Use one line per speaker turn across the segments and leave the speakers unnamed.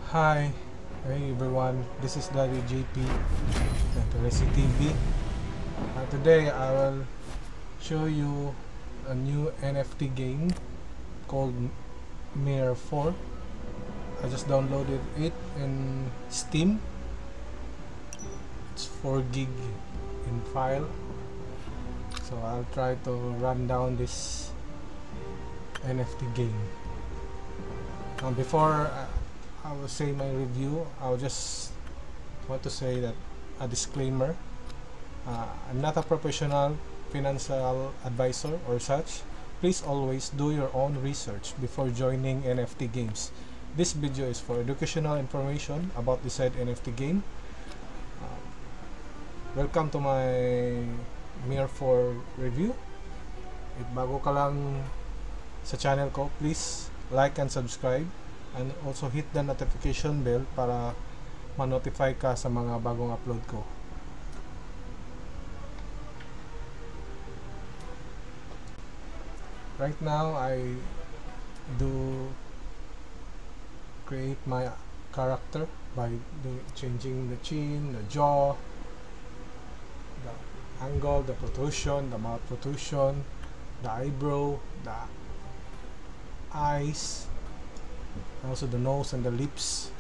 Hi, hey everyone, this is Daddy JP at Resi TV. Today I will show you a new NFT game called Mirror 4. I just downloaded it in Steam. It's 4 gig in file. So I'll try to run down this NFT game. Before I will say my review, I just want to say that a disclaimer. I'm not a professional financial advisor or such. Please always do your own research before joining NFT games. This video is for educational information about the said NFT game. Welcome to my Mirror 4 review. If bago ka lang sa channel ko, please like and subscribe, and also hit the notification bell para ma-notify ka sa mga bagong upload ko. Right now I do create my character by changing the chin, the jaw, the angle, the protrusion, the mouth protrusion, the eyebrow, the eyes, also the nose and the lips.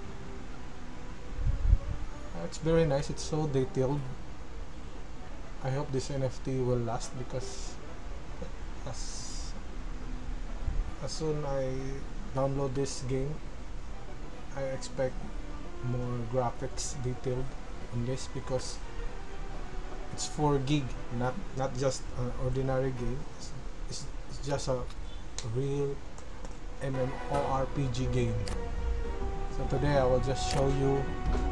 It's very nice, it's so detailed. I hope this NFT will last because as soon I download this game, I expect more graphics detailed on this because it's 4 gig, not just an ordinary game. It's just a real MMORPG game. So today I will just show you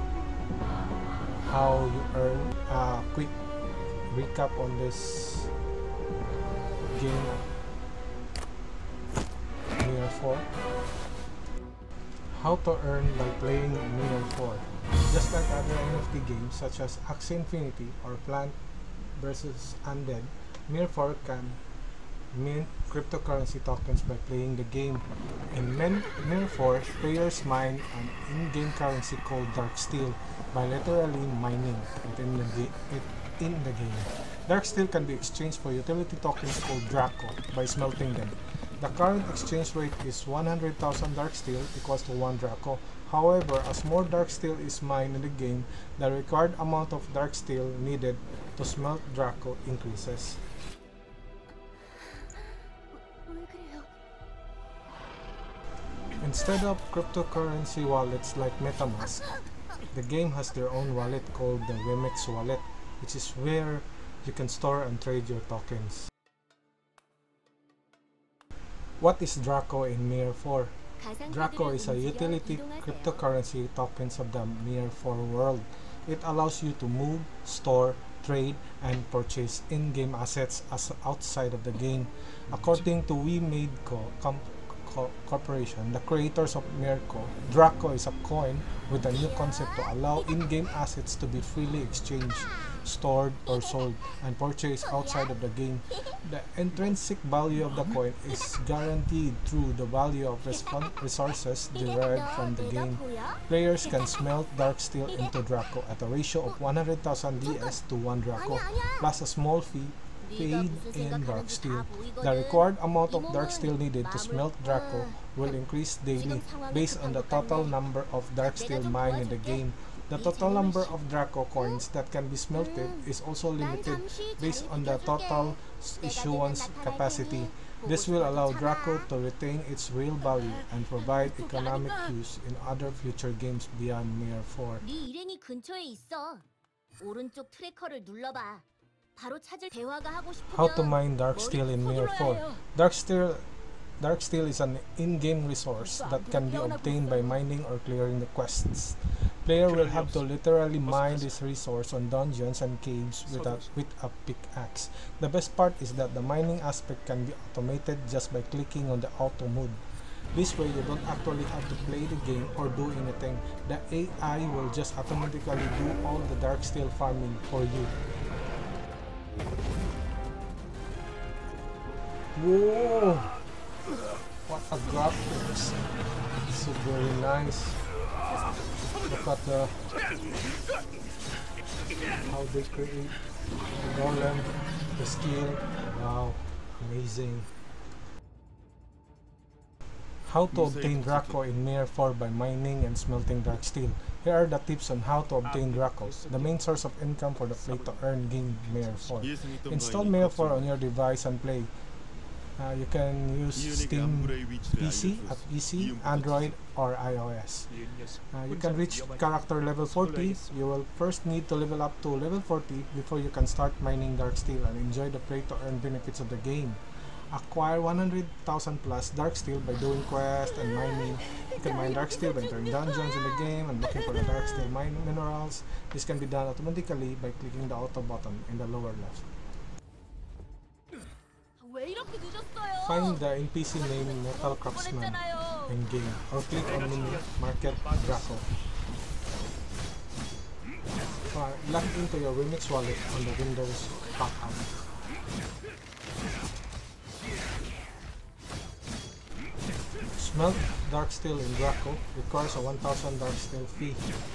how you earn. A quick recap on this game, Mirror 4. How to earn by playing Mirror 4. Just like other NFT games such as Axie Infinity or Plant vs Undead, Mirror 4 can mint cryptocurrency tokens by playing the game. In Mirror 4, players mine an in-game currency called Darksteel by literally mining it in the game. Darksteel can be exchanged for utility tokens called Draco by smelting them. The current exchange rate is 100,000 Darksteel equals to 1 Draco. However, as more Darksteel is mined in the game, the required amount of Darksteel needed to smelt Draco increases. Instead of cryptocurrency wallets like MetaMask, the game has their own wallet called the Remix wallet, which is where you can store and trade your tokens. What is Draco in Mirror 4? Draco is a utility cryptocurrency tokens of the Mirror 4 world. It allows you to move, store, trade, and purchase in-game assets outside of the game. According to WeMadeCo Corporation, the creators of Mirco, Draco is a coin with a new concept to allow in-game assets to be freely exchanged, stored, or sold, and purchased outside of the game. The intrinsic value of the coin is guaranteed through the value of resources derived from the game. Players can smelt Darksteel into Draco at a ratio of 100,000 DS to 1 Draco, plus a small fee paid in Darksteel. The required amount of Darksteel needed to smelt Draco will increase daily based on the total number of Darksteel mined in the game. The total number of Draco coins that can be smelted is also limited based on the total issuance capacity. This will allow Draco to retain its real value and provide economic use in other future games beyond Mirror 4. How to mine Darksteel in Mirror 4. Darksteel is an in-game resource that can be obtained by mining or clearing the quests. Player will have to literally mine this resource on dungeons and caves with a pickaxe. The best part is that the mining aspect can be automated just by clicking on the auto mode. This way you don't actually have to play the game or do anything. The AI will just automatically do all the Darksteel farming for you. Whoa! What a graphics! So very nice. Look at how they create the golem, the skill. Wow, amazing. How to obtain Draco in Mir 4 by mining and smelting dark steel. Here are the tips on how to obtain Draco, the main source of income for the play-to-earn game Mir 4. Install Mir 4 on your device and play. You can use Steam PC at PC, Android, or iOS. You can reach character level 40. You will first need to level up to level 40 before you can start mining dark steel and enjoy the play-to-earn benefits of the game. Acquire 100,000 plus dark steel by doing quests and mining. You can mine dark steel by entering dungeons in the game and looking for the dark steel minerals. This can be done automatically by clicking the auto button in the lower left. Find the NPC named Metal Craftsman in game or click on mini market Draco. Log into your Remix wallet on the Windows pop-up. Smelt dark steel in Draco requires a 1,000 dark steel fee.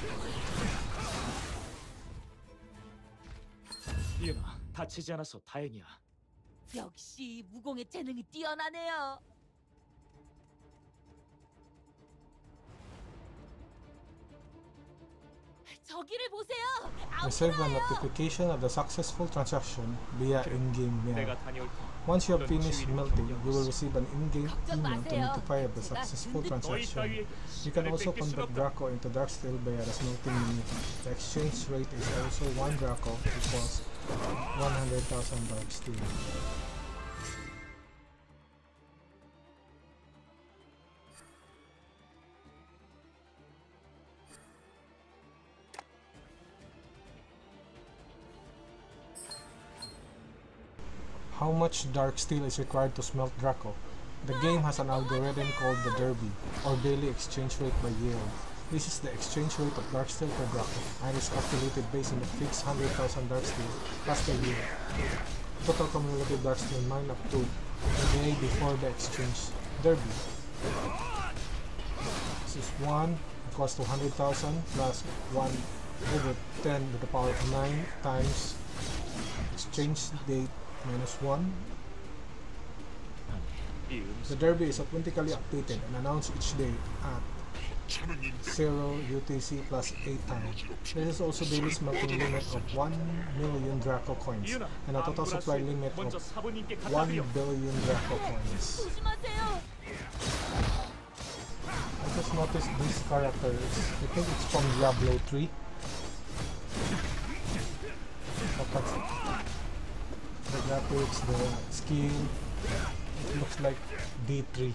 이은아, 다치지 않아서 다행이야.
역시 무공의 재능이 뛰어나네요. 저기를 보세요.
Receive a notification of the successful transaction via in-game mail. Once you have finished melting, you will receive an in-game email to notify of the successful transaction. You can also convert Draco into dark steel via the smelting menu. The exchange rate is also 1 Draco equals 100,000 dark steel. How much dark steel is required to smelt Draco? The game has an algorithm called the Derby, or daily exchange rate by yield. This is the exchange rate of dark steel per Draco, and is calculated based on the fixed 100,000 dark steel plus the yield. Total cumulative dark steel mined up to the day before the exchange. Derby. This is 1 equals to 100,000 plus 1 over 10 to the power of 9 times exchange date minus 1. The Derby is automatically updated and announced each day at 0 UTC plus 8 times. There is also daily smelting limit of 1 million Draco coins and a total supply limit of 1 billion Draco coins. I just noticed this character. I think it's from Diablo 3. The graphics, the skill, it looks like D3.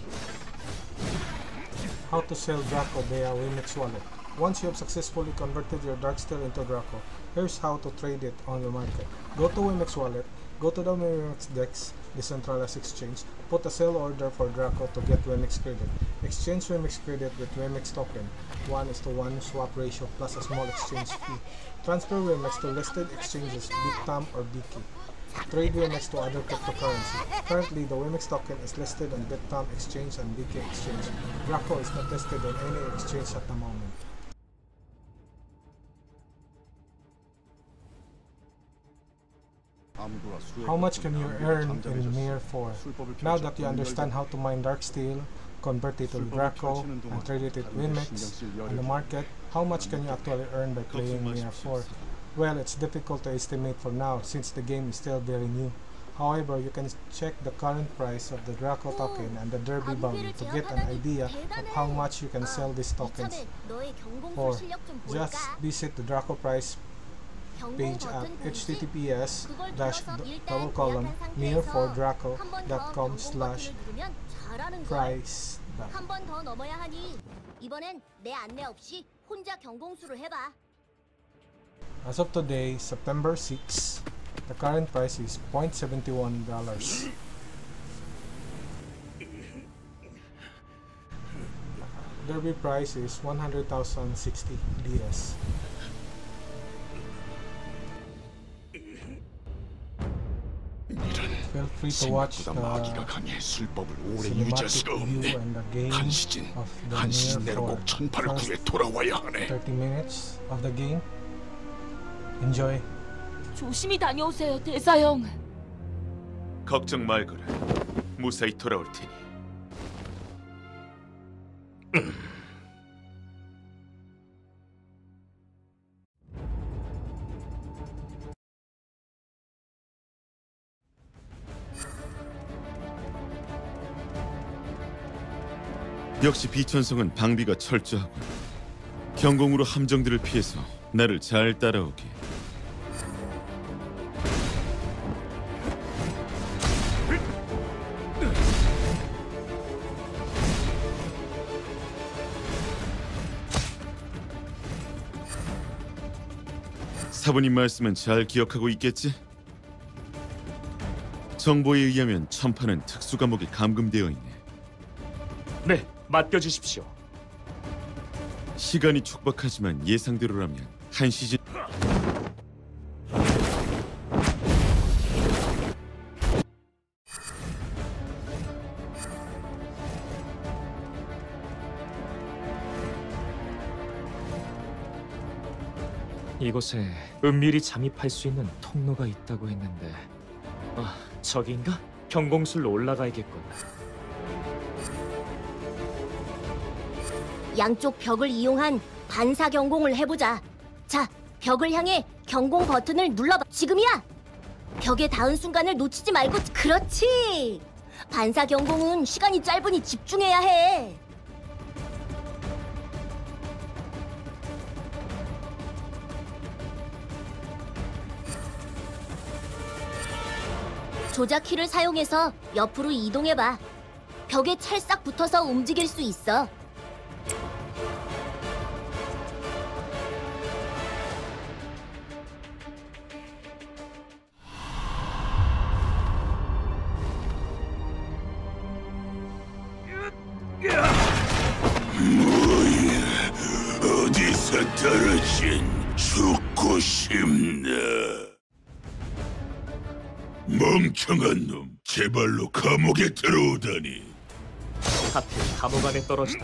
How to sell Draco via Remix wallet. Once you have successfully converted your dark steel into Draco, here's how to trade it on the market. Go to Remix wallet, go to the Remix Dex, decentralized exchange, put a sell order for Draco to get Remix credit. Exchange Remix credit with Remix token, 1:1 swap ratio plus a small exchange fee. Transfer Remix to listed exchanges Bittam or BK. Trade Remix to other cryptocurrency. Currently, the Remix token is listed on Bittam exchange and BK exchange. Draco is not listed on any exchange at the moment. How much can you earn in Mir 4? Now that you understand how to mine dark steel, convert it to Draco, and trade it with Remix on the market, how much can you actually earn by playing Mir 4? Well, it's difficult to estimate for now since the game is still very new. However, you can check the current price of the Draco token and the Derby value to get an idea of how much you can sell these tokens for. Just visit the Draco price page at https:/mir4draco.com/price.
한 번 더 넘어야 하니 이번엔 내 안내 없이 혼자 경공수를 해봐.
As of today, September 6, the current price is $0.71. Derby price is 100,060 DS.
이런
Feel free to watch
생각보다 마귀가
the
강해 술법을 오래
cinematic
유지할 수가
view
없네.
and the game
한시즌,
of the
한시즌
Nier
내로
4.
꼭 천파를 구해
First
돌아와야 하네.
30 minutes of the game. Enjoy.
조심히 다녀오세요, 대사형.
걱정 말거라. 무사히 돌아올 테니. 역시 비천성은 방비가 철저하고 경공으로 함정들을 피해서 나를 잘 따라오게. 사부님 말씀은 잘 기억하고 있겠지? 정보에 의하면 천파는 특수 감옥에 감금되어 있네.
네, 맡겨주십시오.
시간이 촉박하지만 예상대로라면 한 시즌.
이곳에 은밀히 잠입할 수 있는 통로가 있다고 했는데, 아, 저기인가? 경공술로 올라가야겠군.
양쪽 벽을 이용한 반사 경공을 해보자. 자, 벽을 향해 경공 버튼을 눌러봐. 지금이야. 벽에 닿은 순간을 놓치지 말고. 그렇지. 반사 경공은 시간이 짧으니 집중해야 해. 조작키를 사용해서 옆으로 이동해봐. 벽에 찰싹 붙어서 움직일 수 있어.
어디서 떨어진 죽고 싶나? 멍청한 놈, 제발로 감옥에 들어오다니.
하필 감옥 안에 떨어지다.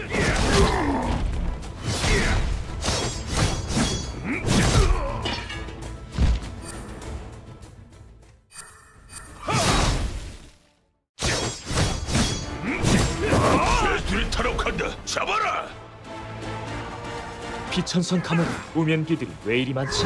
죄수를 탈옥한다. 잡아라.
비천성 감옥에 우면기들이 왜 이리 많지?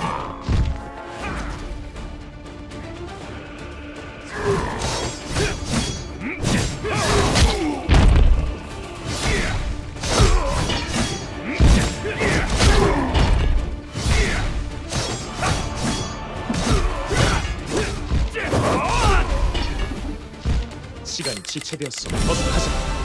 시간이 지체되었어. 어서 가자.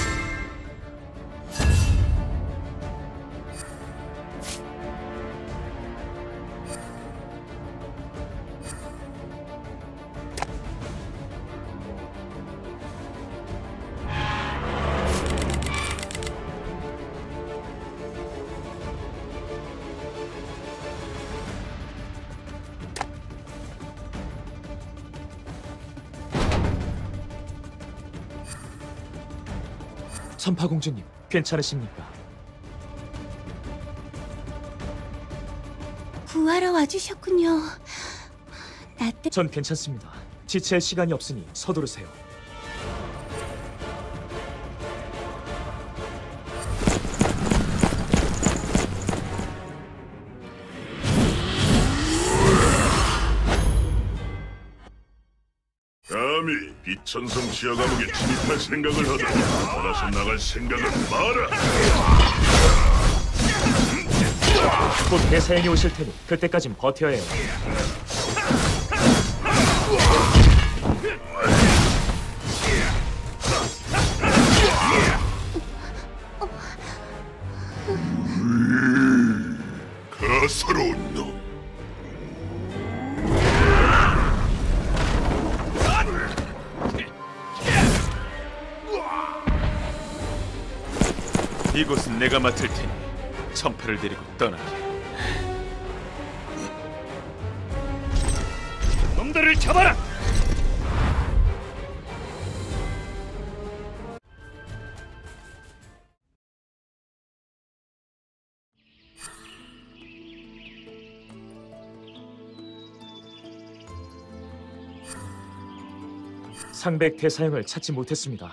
천파공주님, 괜찮으십니까?
구하러 와주셨군요.
전 괜찮습니다. 지체할 시간이 없으니 서두르세요.
감히 비천성 지하 감옥에 진입할 생각을 하다 돌아서 나갈 생각은 마라.
곧 대사형이 오실 테니 그때까진 버텨야 해요.
가소로운 놈.
이곳은 내가 맡을 테니 천파를 데리고 떠나게.
놈들을 잡아라! 상백 대사형을 찾지 못했습니다.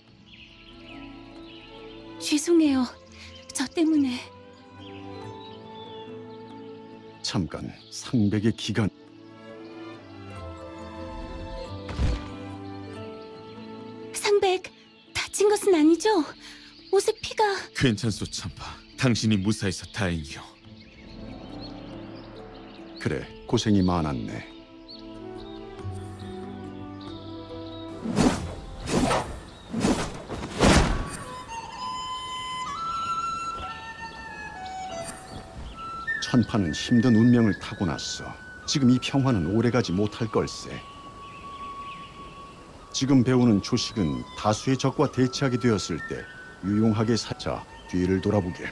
죄송해요. 저 때문에.
잠깐, 상백의 기간.
상백, 다친 것은 아니죠? 옷에 피가...
괜찮소 참파. 당신이 무사해서 다행이요.
그래, 고생이 많았네. 천파는 힘든 운명을 타고났어. 지금 이 평화는 오래가지 못할 걸세. 지금 배우는 조식은 다수의 적과 대치하게 되었을 때 유용하게 살자. 뒤를 돌아보게.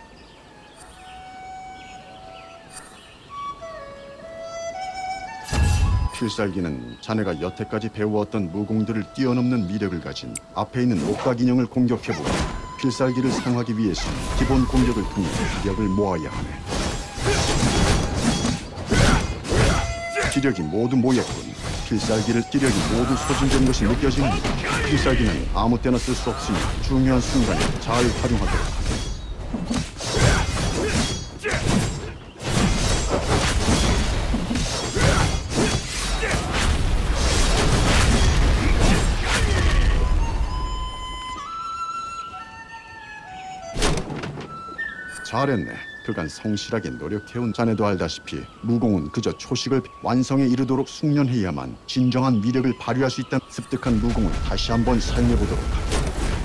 필살기는 자네가 여태까지 배워왔던 무공들을 뛰어넘는 위력을 가진 앞에 있는 목각 인형을 공격해보고, 필살기를 사용하기 위해서는 기본 공격을 통해 기력을 모아야 하네. 기력이 모두 모였군. 필살기를 기력이 모두 소진된 것이 느껴지는 필살기는 아무 때나 쓸 수 없으니 중요한 순간에 잘 활용하도록 하게. 잘했네. 그간 성실하게 노력해온 자네도 알다시피 무공은 그저 초식을 완성에 이르도록 숙련해야만 진정한 위력을 발휘할 수 있다는 습득한 무공을 다시 한번 사용해보도록 하게.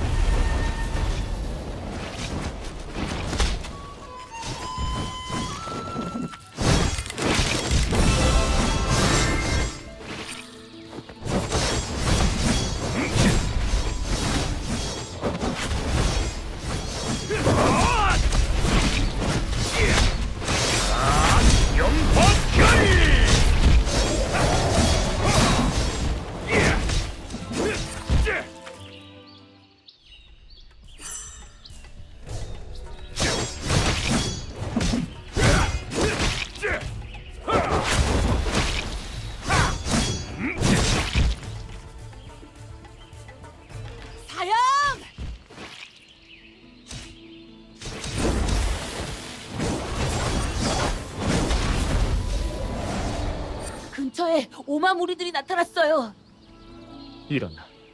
근처에 오마무리들이 나타났어요.
이런.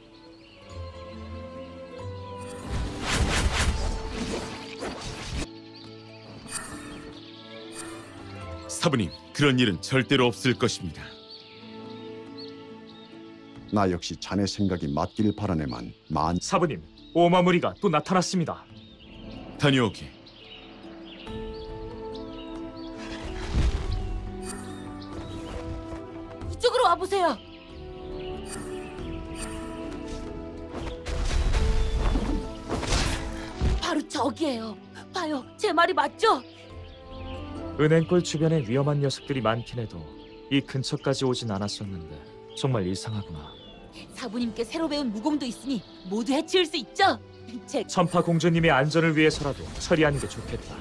사부님, 그런 일은 절대로 없을 것입니다.
나 역시 자네 생각이 맞길 바라네만
사부님, 오마무리가 또 나타났습니다.
다녀오게.
이쪽으로 와보세요. 바로 저기예요. 봐요, 제 말이 맞죠?
은행골 주변에 위험한 녀석들이 많긴 해도 이 근처까지 오진 않았었는데 정말 이상하구나.
사부님께 새로 배운 무공도 있으니 모두 해치울 수 있죠? 제
천파 공주님의 안전을 위해서라도 처리하는 게 좋겠다.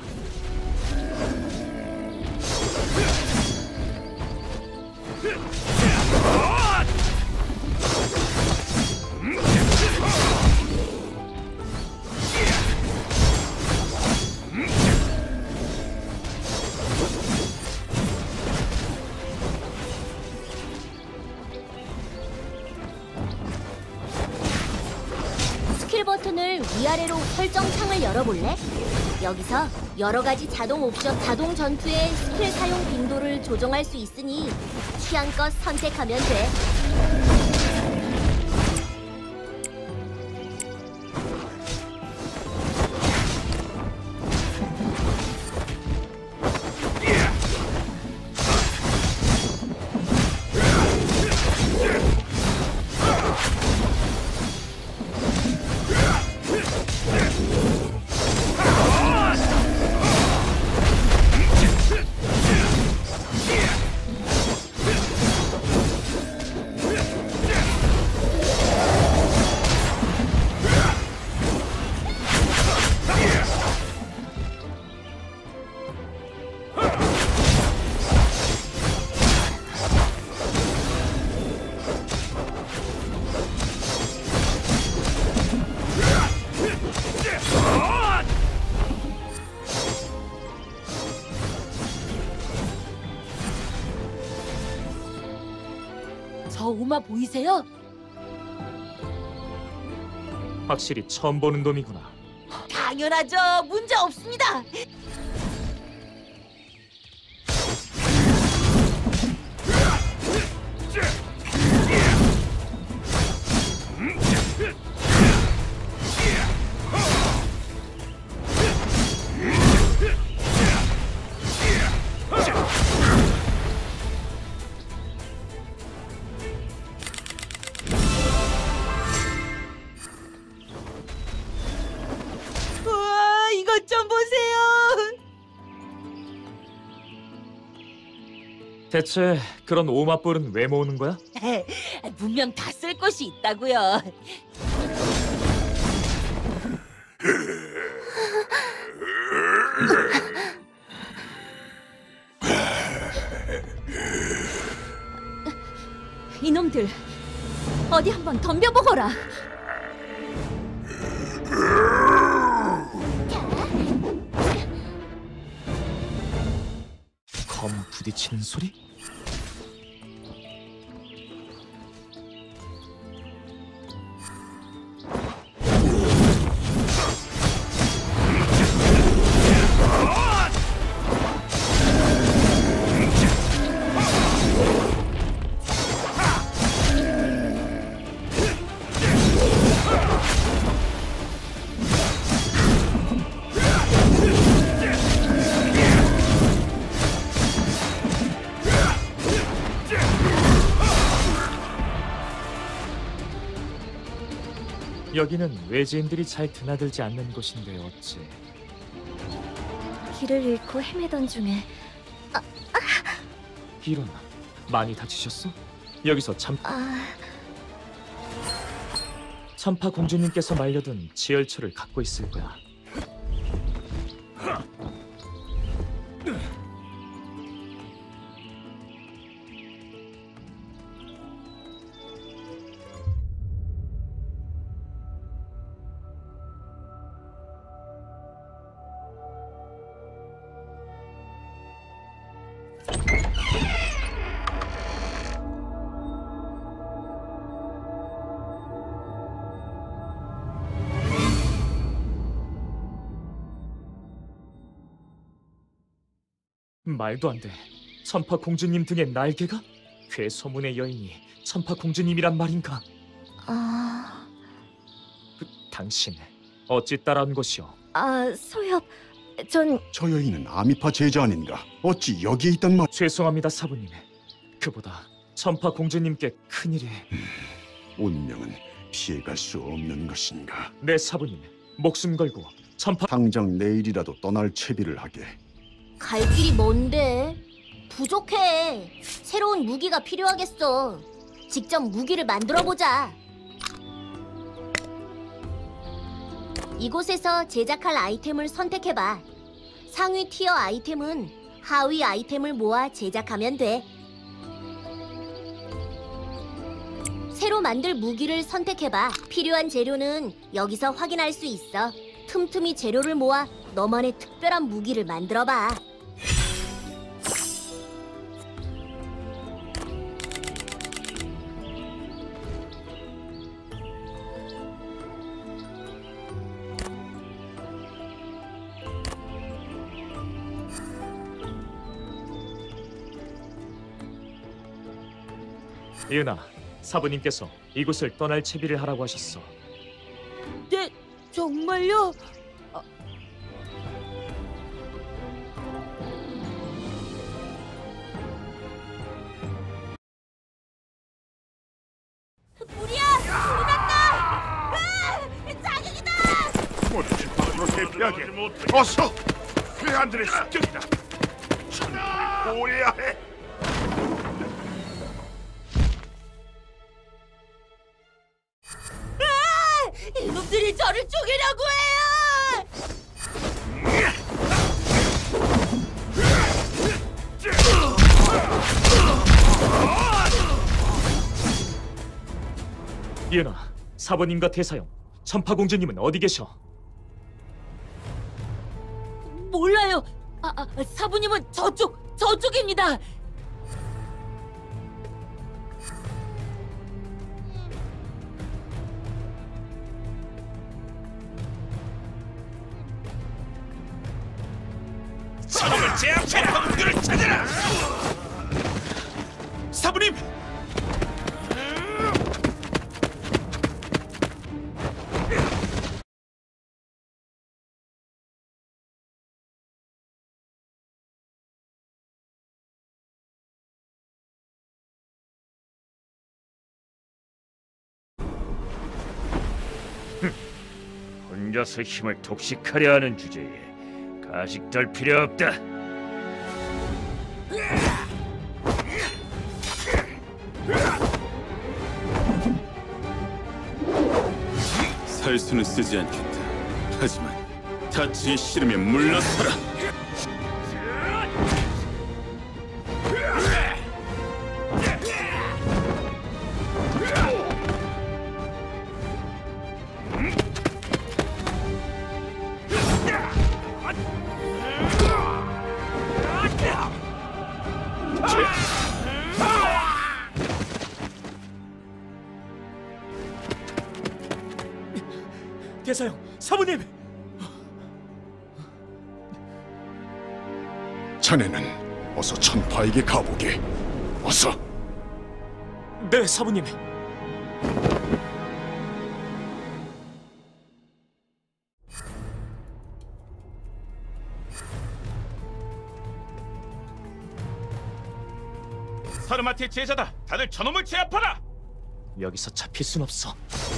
스킬 버튼을 위아래로 설정 창을 열어볼래? 여기서 여러 가지 자동 옵션, 자동 전투의 스킬 사용 빈도를 조정할 수 있으니 취향껏 선택하면 돼.
저 오마 보이세요?
확실히 처음 보는 놈이구나.
당연하죠. 문제 없습니다. 우와, 이것 좀 보세요.
대체 그런 오마뿔은 왜 모으는 거야?
분명 다 쓸 것이 있다고요.
이놈들 어디 한번 덤벼보거라.
검 부딪히는 소리? 여기는 외지인들이 잘 드나들지 않는 곳인데 어찌.
길을 잃고 헤매던 중에
이런, 많이 다치셨어? 여기서 참파 공주님께서 말려둔 지혈초를 갖고 있을 거야. 말도 안 돼. 천파 공주님 등에 날개가? 괴소문의 여인이 천파 공주님이란 말인가? 당신 어찌 따라온 것이오?
소엽, 전
저 여인은 아미파 제자 아닌가? 어찌 여기에 있단 말?
죄송합니다, 사부님. 그보다 천파 공주님께 큰일이...
운명은 피해갈 수 없는 것인가?
네, 사부님. 목숨 걸고 천파...
당장 내일이라도 떠날 채비를 하게.
갈 길이 먼데 부족해. 새로운 무기가 필요하겠어. 직접 무기를 만들어보자. 이곳에서 제작할 아이템을 선택해봐. 상위 티어 아이템은 하위 아이템을 모아 제작하면 돼. 새로 만들 무기를 선택해봐. 필요한 재료는 여기서 확인할 수 있어. 틈틈이 재료를 모아 너만의 특별한 무기를 만들어봐.
이은아, 사부님께서 이곳을 떠날 채비를 하라고 하셨어.
네, 정말요?
모두 집 밖으로 대피하게. 어서! 괴한들의 습격이다. 천국을 보호해야 해.
이놈들이 저를 죽이려고 해요!
이은아, 사부님과 대사형, 천파 공주님은 어디 계셔?
몰라요. 사부님은 저쪽입니다.
제압해 놈들을 찾아라. 사부님.
혼자서 힘을 독식하려 하는 주제에 가식될 필요 없다.
살수는 쓰지 않겠다. 하지만 다치기 싫으면 물러서라.
대사형, 사부님!
자네는 어서 천파에게 가보게. 어서.
네, 사부님.
사르마티의 제자다. 다들 저놈을 제압하라.
여기서 잡힐 순 없어.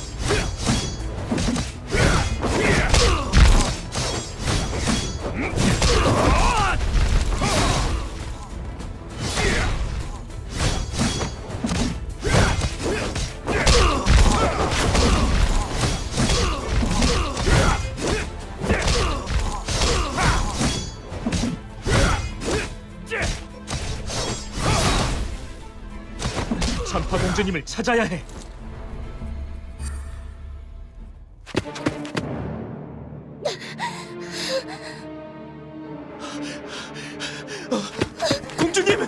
천파공주님을 찾아야 해. 공주님!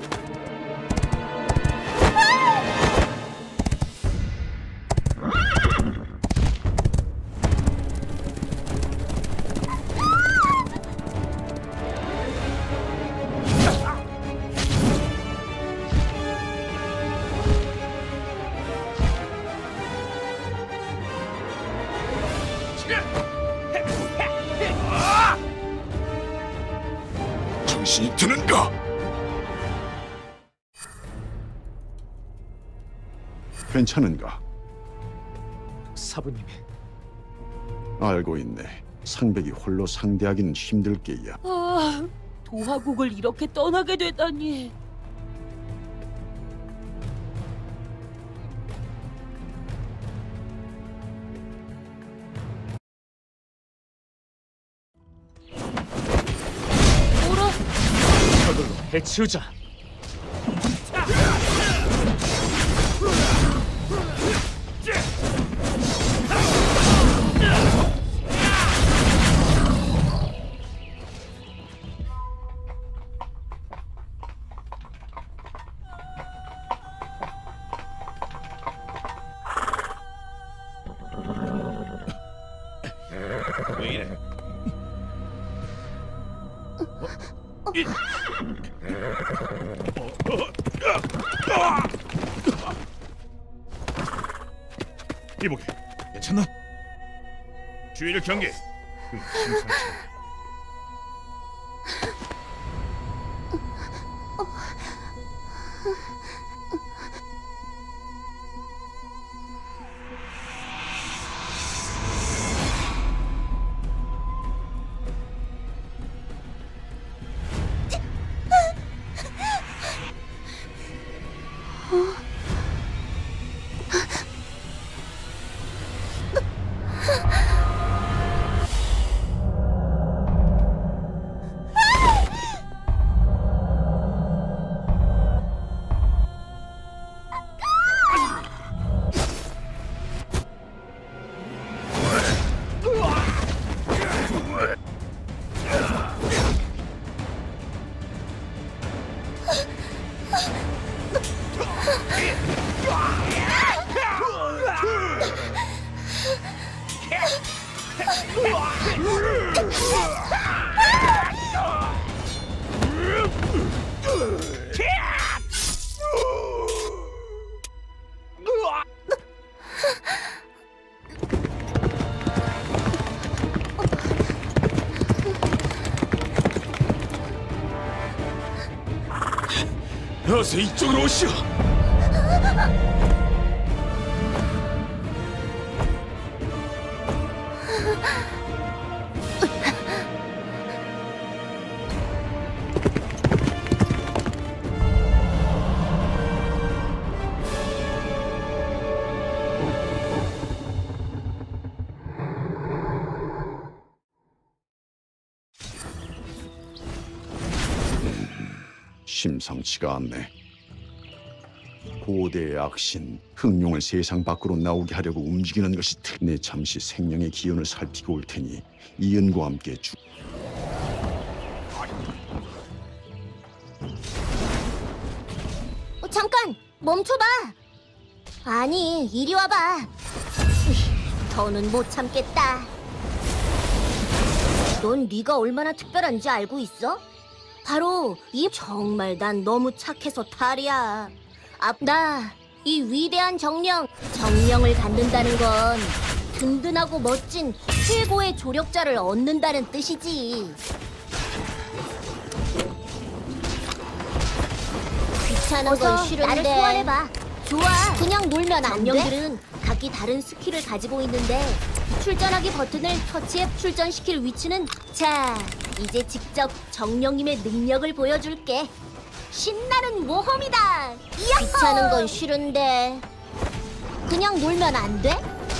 정신이 드는가? 괜찮은가?
사부님,
알고 있네. 상백이 홀로 상대하기는 힘들 게야.
아, 도화국을 이렇게 떠나게 되다니. 뭐라?
저걸로 해치우자.
왜 이래?
이보게, 괜찮나? 주의를 경계. 심상치 않아.
어서 이쪽으로 오시오.
심상치가 않네. 고대의 악신, 흑룡을 세상 밖으로 나오게 하려고 움직이는 것이 내 잠시 생명의 기운을 살피고 올 테니 이은과 함께
잠깐 멈춰봐. 아니 이리 와봐. 더는 못 참겠다. 넌 네가 얼마나 특별한지 알고 있어? 바로 정말 난 너무 착해서 탈이야. 나 이 위대한 정령을 갖는다는 건 든든하고 멋진 최고의 조력자를 얻는다는 뜻이지. 귀찮은 건 싫은데. 나를 소환해봐. 좋아. 그냥 놀면 안 돼? 정령들은 각기 다른 스킬을 가지고 있는데 출전하기 버튼을 터치해 출전시킬 위치는 자, 이제 직접 정령님의 능력을 보여줄게. 신나는 모험이다. 야호! 귀찮은 건 싫은데 그냥 놀면 안 돼?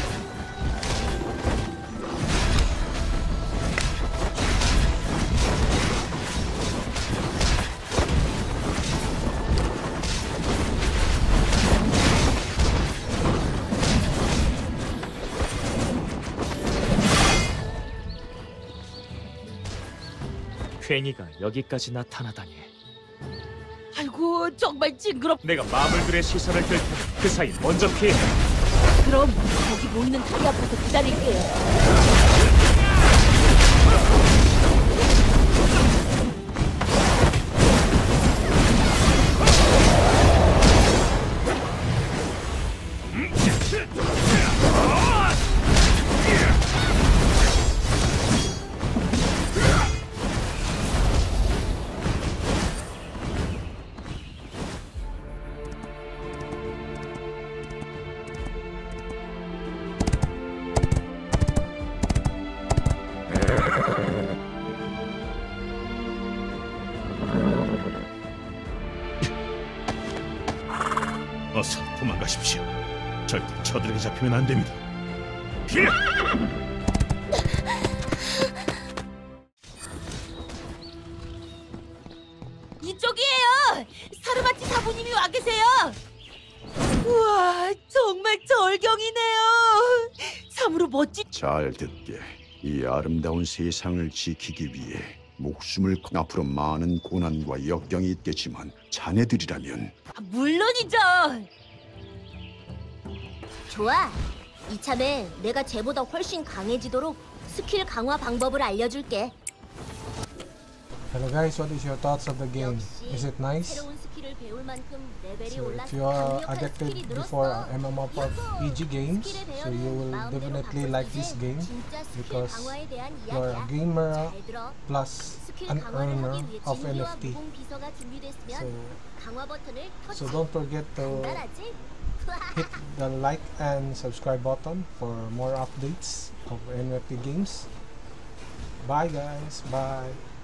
괭이가 여기까지 나타나다니.
아이고 정말 징그럽.
내가 마물들의 시선을 끌 테니 그 사이 먼저 피해.
그럼 거기 모이는 다리 앞에서 기다릴게요.
어서 도망가십시오. 절대 저들에게 잡히면 안 됩니다. 피해!
이쪽이에요. 사르마치 사부님이 와 계세요. 우와 정말 절경이네요. 참으로 멋진.
잘 듣게. 이 아름다운 세상을 지키기 위해 목숨을 앞으로 많은 고난과 역경이 있겠지만 자네들이라면
물론이죠.
좋아. 이참에 내가 쟤보다 훨씬 강해지도록 스킬 강화 방법을 알려줄게.
Hello guys, what is your thoughts of the game?
역시
Is it nice?
새로운 스킬을 배울 만큼 레벨이
So if
올라서
you are
강력한
addicted
스킬이
before
늘었어.
MMORPG games,
스킬을
so you will
배우는
definitely
마음대로
like this
바꾸는
game
진짜 스킬
because
강화에 대한
you're a
이야기야.
gamer
잘 들어.
plus
스킬
an
강화를
earner
하기 위해
of
진리와
NFT.
무공 비서가 준비됐으면
So,
강화 버튼을 터치.
so don't forget to
간단하지?
hit the like and subscribe button for more updates of NFT games. Bye guys, bye.